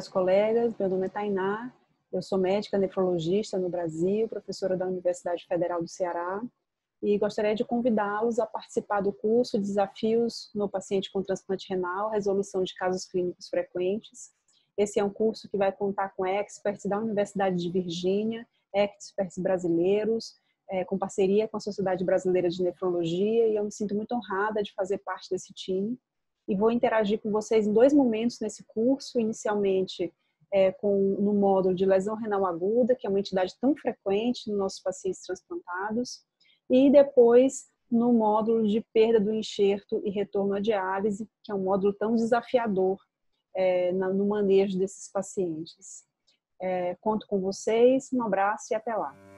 caros colegas, meu nome é Tainá, eu sou médica nefrologista no Brasil, professora da Universidade Federal do Ceará, e gostaria de convidá-los a participar do curso Desafios no Paciente com Transplante Renal, Resolução de Casos Clínicos Frequentes. Esse é um curso que vai contar com experts da Universidade de Virgínia, experts brasileiros, com parceria com a Sociedade Brasileira de Nefrologia, e eu me sinto muito honrada de fazer parte desse time. E vou interagir com vocês em 2 momentos nesse curso, inicialmente no módulo de lesão renal aguda, que é uma entidade tão frequente nos nossos pacientes transplantados, e depois no módulo de perda do enxerto e retorno à diálise, que é um módulo tão desafiador no manejo desses pacientes. Conto com vocês, um abraço e até lá.